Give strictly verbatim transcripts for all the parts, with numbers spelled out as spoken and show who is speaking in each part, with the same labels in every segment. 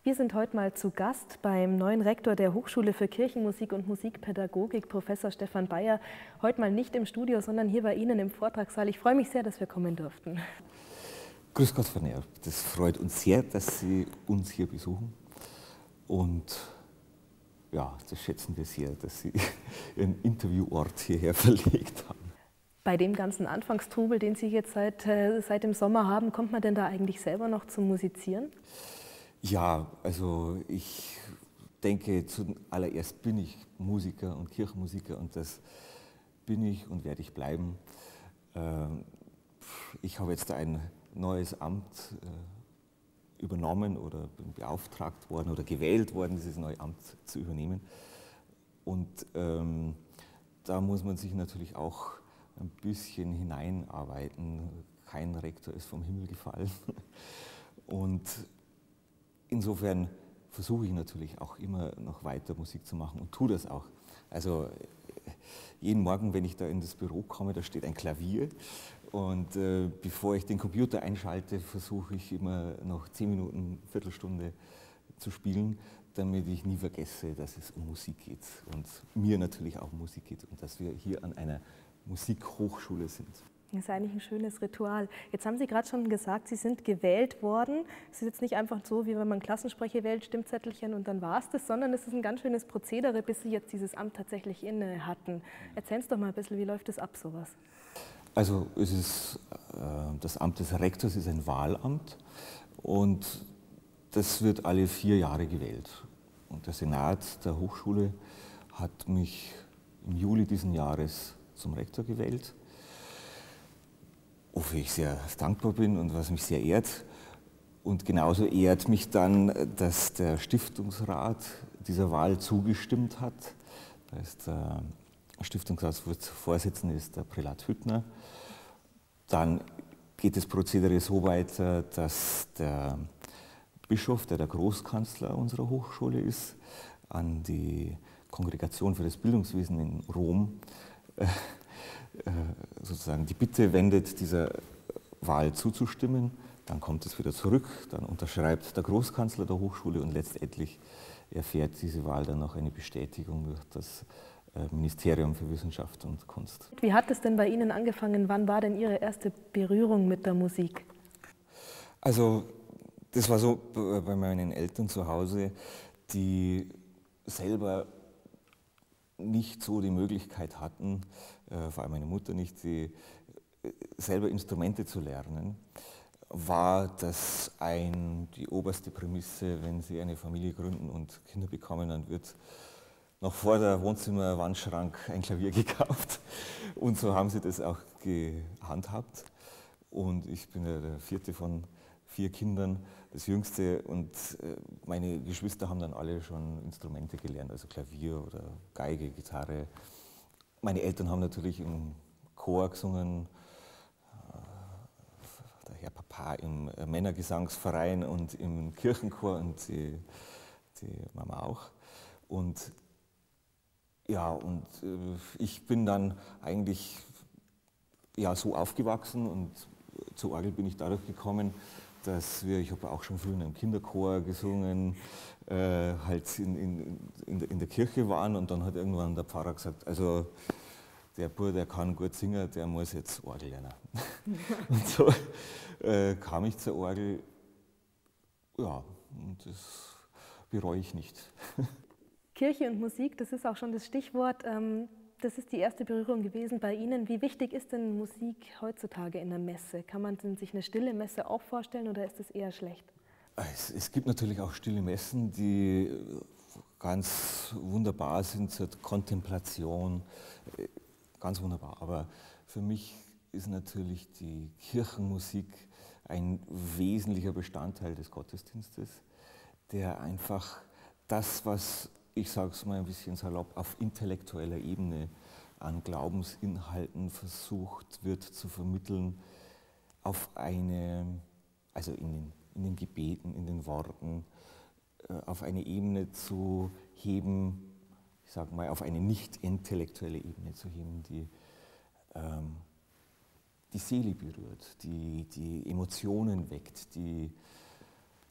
Speaker 1: Wir sind heute mal zu Gast beim neuen Rektor der Hochschule für Kirchenmusik und Musikpädagogik, Professor Stefan Bayer. Heute mal nicht im Studio, sondern hier bei Ihnen im Vortragssaal. Ich freue mich sehr, dass wir kommen durften.
Speaker 2: Grüß Gott, Frau Neher. Das freut uns sehr, dass Sie uns hier besuchen. Und ja, das schätzen wir sehr, dass Sie Ihren Interviewort hierher verlegt haben.
Speaker 1: Bei dem ganzen Anfangstrubel, den Sie jetzt seit, äh, seit dem Sommer haben, kommt man denn da eigentlich selber noch zum Musizieren?
Speaker 2: Ja, also ich denke, zuallererst bin ich Musiker und Kirchenmusiker und das bin ich und werde ich bleiben. Ich habe jetzt ein neues Amt übernommen oder bin beauftragt worden oder gewählt worden, dieses neue Amt zu übernehmen. Und ähm, da muss man sich natürlich auch ein bisschen hineinarbeiten. Kein Rektor ist vom Himmel gefallen. Und insofern versuche ich natürlich auch immer noch weiter Musik zu machen und tue das auch. Also jeden Morgen, wenn ich da in das Büro komme, da steht ein Klavier und äh, bevor ich den Computer einschalte, versuche ich immer noch zehn Minuten, Viertelstunde zu spielen, damit ich nie vergesse, dass es um Musik geht und mir natürlich auch um Musik geht und dass wir hier an einer Musikhochschule sind.
Speaker 1: Das ist eigentlich ein schönes Ritual. Jetzt haben Sie gerade schon gesagt, Sie sind gewählt worden. Es ist jetzt nicht einfach so, wie wenn man Klassensprecher wählt, Stimmzettelchen und dann war es das, sondern es ist ein ganz schönes Prozedere, bis Sie jetzt dieses Amt tatsächlich inne hatten. Erzählen Sie doch mal ein bisschen, wie läuft das ab, sowas?
Speaker 2: Also es ist, äh, das Amt des Rektors ist ein Wahlamt und das wird alle vier Jahre gewählt. Und der Senat der Hochschule hat mich im Juli diesen Jahres zum Rektor gewählt, wofür ich sehr dankbar bin und was mich sehr ehrt. Und genauso ehrt mich dann, dass der Stiftungsrat dieser Wahl zugestimmt hat. Da ist der Stiftungsratsvorsitzende ist der Prälat Hüttner. Dann geht das Prozedere so weiter, dass der Bischof, der der Großkanzler unserer Hochschule ist, an die Kongregation für das Bildungswesen in Rom äh, sozusagen die Bitte wendet, dieser Wahl zuzustimmen. Dann kommt es wieder zurück, dann unterschreibt der Großkanzler der Hochschule und letztendlich erfährt diese Wahl dann noch eine Bestätigung durch das Ministerium für Wissenschaft und Kunst.
Speaker 1: Wie hat es denn bei Ihnen angefangen? Wann war denn Ihre erste Berührung mit der Musik?
Speaker 2: Also das war so bei meinen Eltern zu Hause, die selber nicht so die Möglichkeit hatten, äh, vor allem meine Mutter nicht, die, äh, selber Instrumente zu lernen, war das ein, die oberste Prämisse, wenn sie eine Familie gründen und Kinder bekommen, dann wird noch vor der Wohnzimmerwandschrank ein Klavier gekauft. Und so haben sie das auch gehandhabt. Und ich bin ja der vierte von vier Kindern, das jüngste, und meine Geschwister haben dann alle schon Instrumente gelernt, also Klavier oder Geige, Gitarre. Meine Eltern haben natürlich im Chor gesungen, der Herr Papa im Männergesangsverein und im Kirchenchor und die, die Mama auch. Und ja, und ich bin dann eigentlich ja, so aufgewachsen und zur Orgel bin ich dadurch gekommen, dass wir, ich habe auch schon früher in einem Kinderchor gesungen, äh, halt in, in, in, in der Kirche waren und dann hat irgendwann der Pfarrer gesagt, also der Bub, der kann gut singen, der muss jetzt Orgel lernen. Und so äh, kam ich zur Orgel, ja, und das bereue ich nicht.
Speaker 1: Kirche und Musik, das ist auch schon das Stichwort. Ähm Das ist die erste Berührung gewesen bei Ihnen. Wie wichtig ist denn Musik heutzutage in der Messe? Kann man sich eine stille Messe auch vorstellen oder ist das eher schlecht?
Speaker 2: Es, es gibt natürlich auch stille Messen, die ganz wunderbar sind zur Kontemplation, ganz wunderbar. Aber für mich ist natürlich die Kirchenmusik ein wesentlicher Bestandteil des Gottesdienstes, der einfach das, was ich sage es mal ein bisschen salopp, auf intellektueller Ebene an Glaubensinhalten versucht wird zu vermitteln, auf eine, also in den, in den Gebeten, in den Worten, auf eine Ebene zu heben, ich sage mal, auf eine nicht intellektuelle Ebene zu heben, die ähm, die Seele berührt, die die Emotionen weckt, die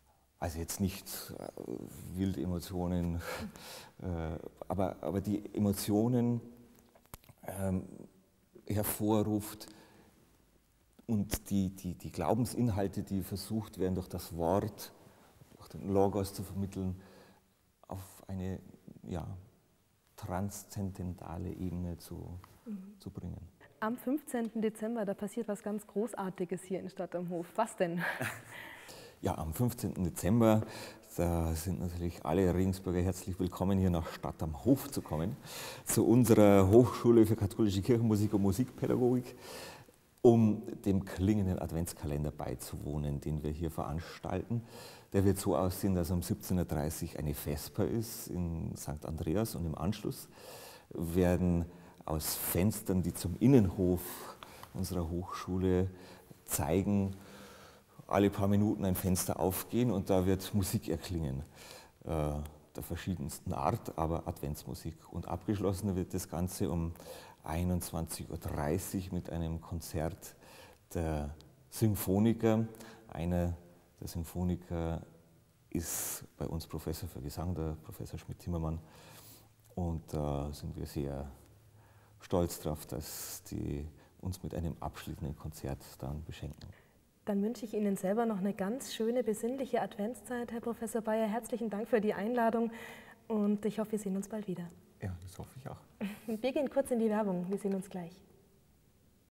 Speaker 2: Also jetzt nicht äh, wild Emotionen, äh, aber, aber die Emotionen ähm, hervorruft und die, die, die Glaubensinhalte, die versucht werden, durch das Wort, durch den Logos zu vermitteln, auf eine ja, transzendentale Ebene zu, mhm. zu bringen.
Speaker 1: Am fünfzehnten Dezember, da passiert was ganz Großartiges hier in Stadt am Hof. Was denn?
Speaker 2: Ja, am fünfzehnten Dezember, da sind natürlich alle Regensburger herzlich willkommen, hier nach Stadt am Hof zu kommen, zu unserer Hochschule für katholische Kirchenmusik und Musikpädagogik, um dem klingenden Adventskalender beizuwohnen, den wir hier veranstalten. Der wird so aussehen, dass um siebzehn Uhr dreißig eine Vesper ist in Sankt Andreas und im Anschluss werden aus Fenstern, die zum Innenhof unserer Hochschule zeigen, alle paar Minuten ein Fenster aufgehen und da wird Musik erklingen, äh, der verschiedensten Art, aber Adventsmusik. Und abgeschlossen wird das Ganze um einundzwanzig Uhr dreißig mit einem Konzert der Symphoniker. Einer der Symphoniker ist bei uns Professor für Gesang, der Professor Schmidt-Timmermann. Und da äh, sind wir sehr stolz darauf, dass die uns mit einem abschließenden Konzert dann beschenken.
Speaker 1: Dann wünsche ich Ihnen selber noch eine ganz schöne, besinnliche Adventszeit, Herr Professor Bayer. Herzlichen Dank für die Einladung und ich hoffe, wir sehen uns bald wieder.
Speaker 2: Ja, das hoffe ich auch.
Speaker 1: Wir gehen kurz in die Werbung. Wir sehen uns gleich.